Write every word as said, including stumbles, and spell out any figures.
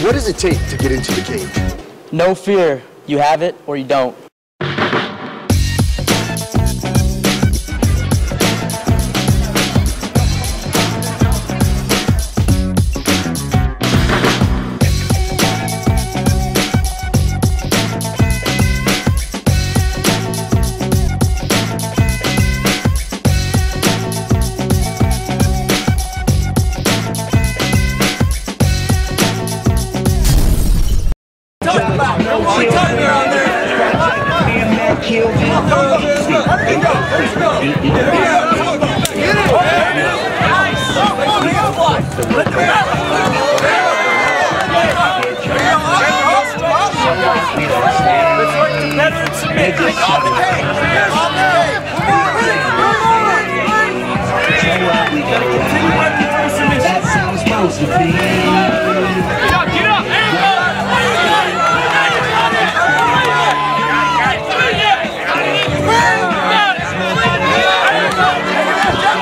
what does it take to get into the cage? No fear. You have it or you don't. That's how it's supposed to be. Get up, get up! Hey,